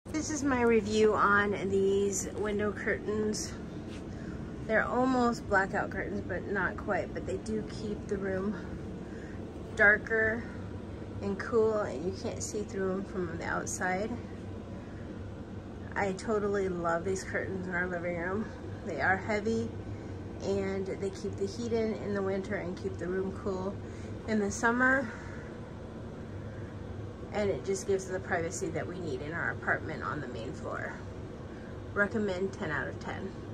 This is my review on these window curtains. They're almost blackout curtains, but not quite, but they do keep the room darker and cool, and you can't see through them from the outside. I totally love these curtains in our living room. They are heavy and they keep the heat in the winter and keep the room cool in the summer. And it just gives us the privacy that we need in our apartment on the main floor. Recommend 10 out of 10.